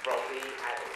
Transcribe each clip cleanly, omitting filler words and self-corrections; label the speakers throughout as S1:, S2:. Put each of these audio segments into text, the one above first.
S1: from the adult.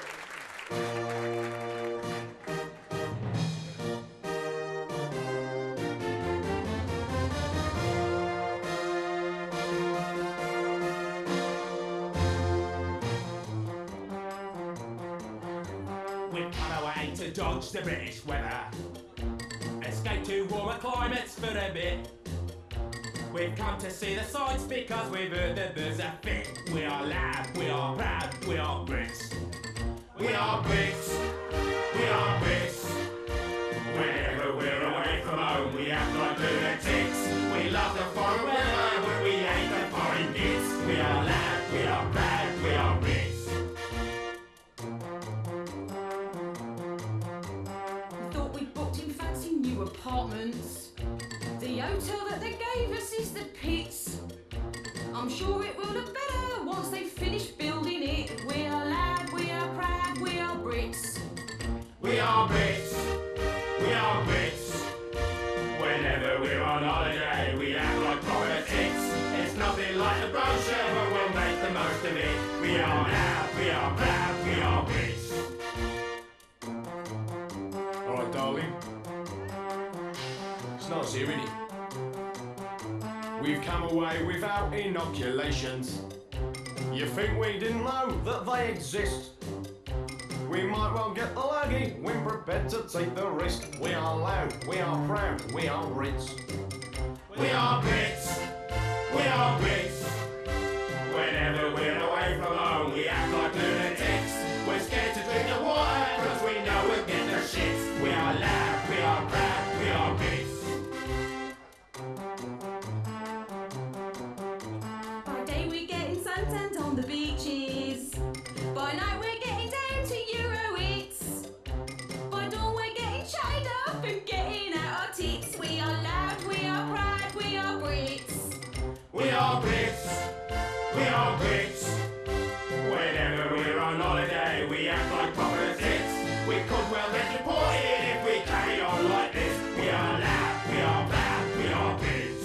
S2: We've come away to dodge the British weather, escape to warmer climates for a bit. We've come to see the sights because we've heard the birds are fit. We are loud, we are proud, we are Brits. We are Brits, we are Brits. Whenever we're away from home, we act like lunatics. We love the foreign weather, but we hate the foreign kids. We are loud, we are proud, we are Brits.
S3: Apartments. The hotel that they gave us is the pits. I'm sure it will look better once they finish building it. We are loud, we are proud, we are Brits.
S2: We are Brits, we are Brits. Whenever we're on holiday, we act like politics. It's nothing like the brochure, but we'll make the most of it. We are loud, we are proud, we are Brits.
S4: Alright, darling. It's nice hearing it. We've come away without inoculations. You think we didn't know that they exist? We might well get the laggy when prepared to take the risk. We are loud, we are proud, we are Brits.
S2: We are Brits, we are Brits. Whenever we're away from home, we act like lunatics. We're scared to drink the water because we know we'll get the shits. We are loud, we are proud, we are Brits.
S3: By day we're getting suntanned on the beaches. By night we're getting down to Euro hits. By dawn we're getting chatted up and getting out our tits. We are loud, we are proud, we are Brits.
S2: We are Brits, we are Brits. Whenever we're on holiday, we act like proper tits. We could well get deported if we carry on like this. We are loud, we are proud, we are Brits.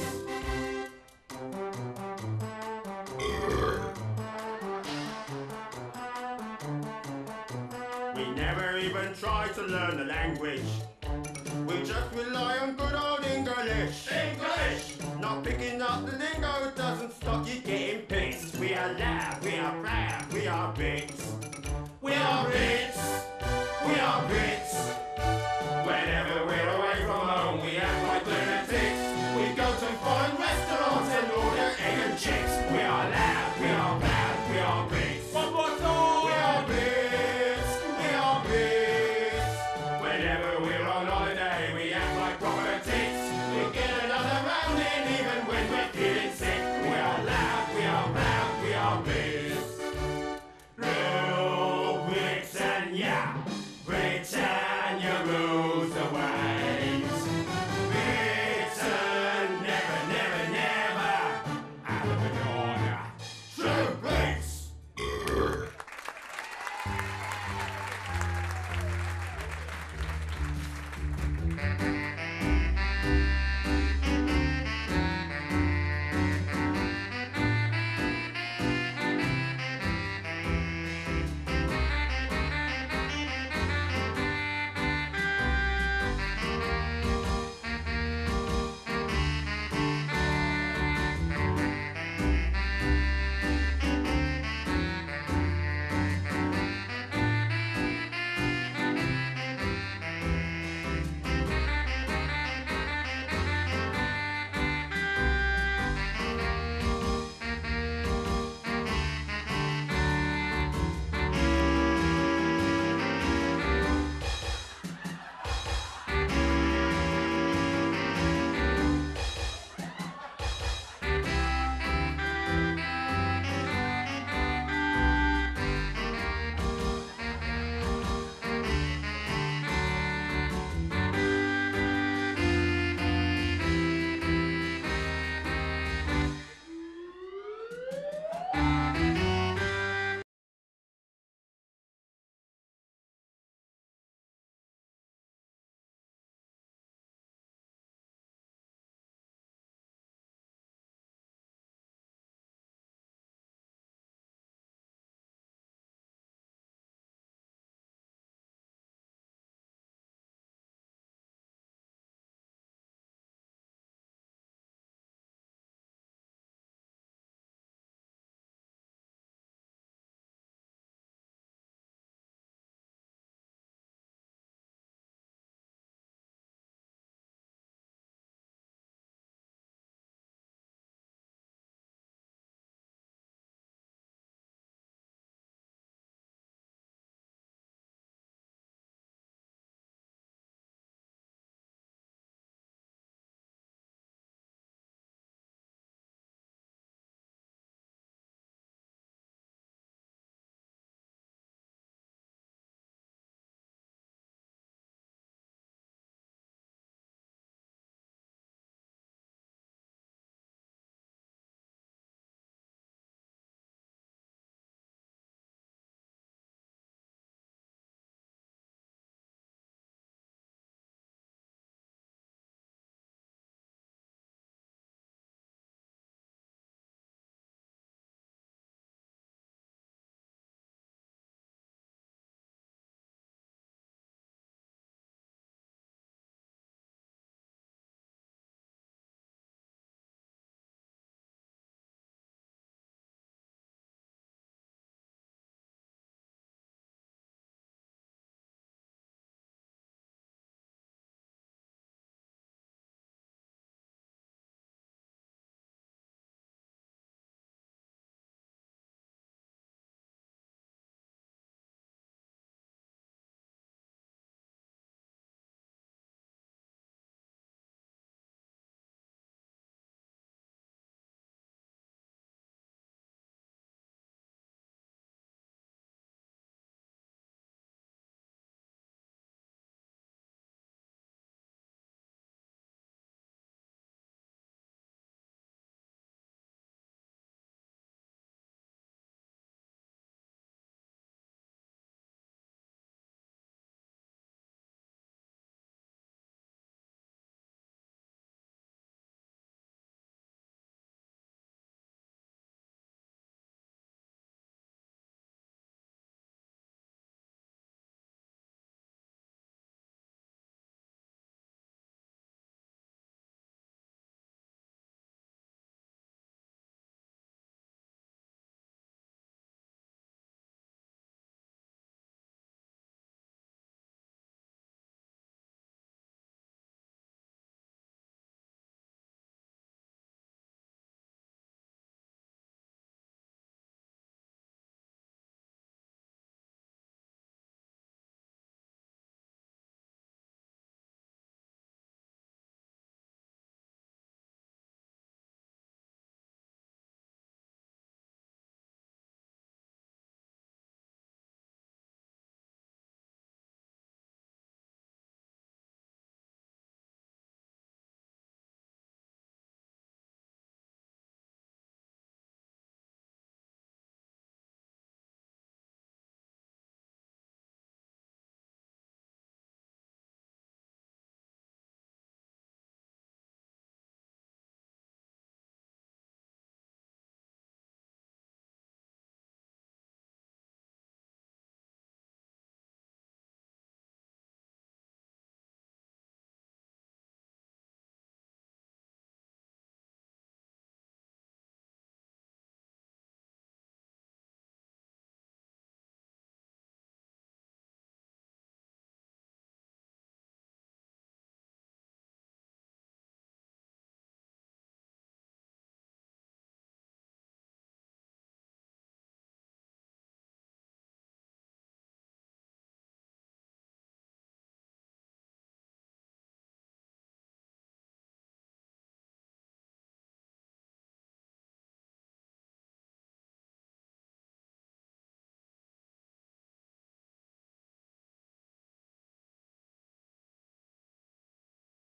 S2: We never even try to learn the language. We just rely on good old English. English! Not picking up the lingo doesn't stop you getting pissed. We are loud, we are proud, we are Brits. We are Brits, we are Brits. Whenever we're away from home, we act like lunatics. We go to foreign restaurants and order egg and chips. We are loud, we are proud, we are Brits. One more time! We are Brits, we are Brits. Whenever we're on holiday, we act like proper tits. We get another round in even when we're feeling sick. We are loud, we are proud, we are Brits.